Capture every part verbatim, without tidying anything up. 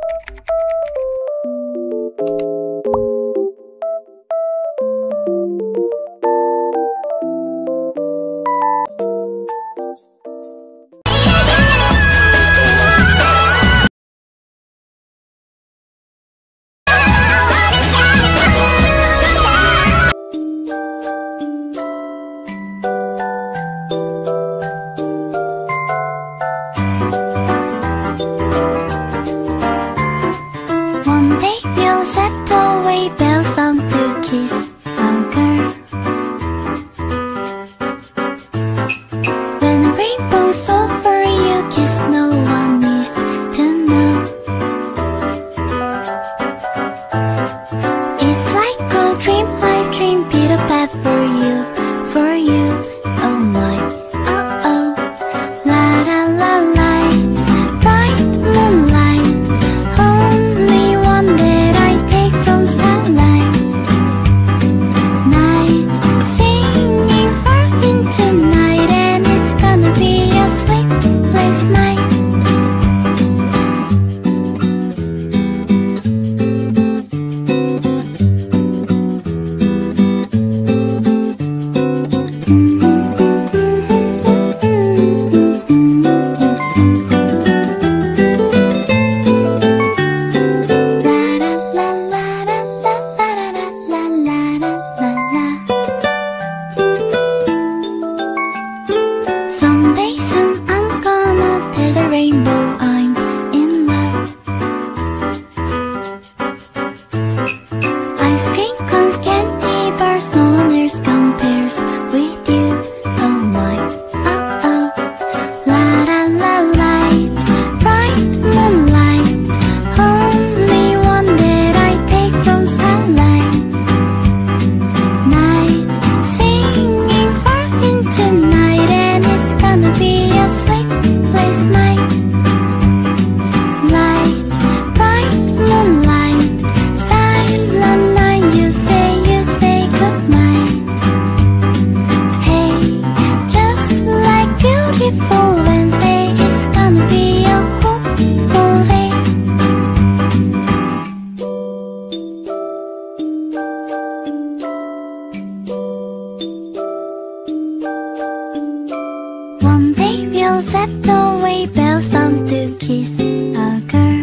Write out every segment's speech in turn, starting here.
Set away bell sounds to kiss a girl.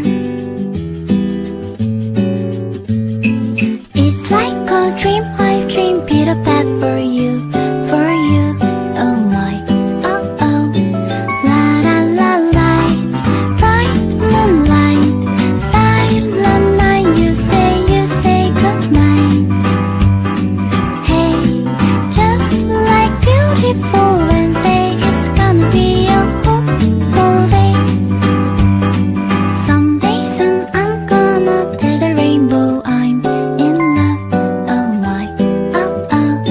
It's like a dream I dream, Peter Pan for you, for you. Oh my, oh oh. La la la light, bright moonlight, silent night. You say, you say goodnight. Hey, just like beautiful Wednesday, it's gonna be a hopeful day. Someday soon I'm gonna tell the rainbow I'm in love. Oh my, oh oh.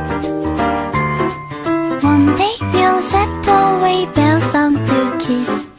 One day we'll set away bell sounds to kiss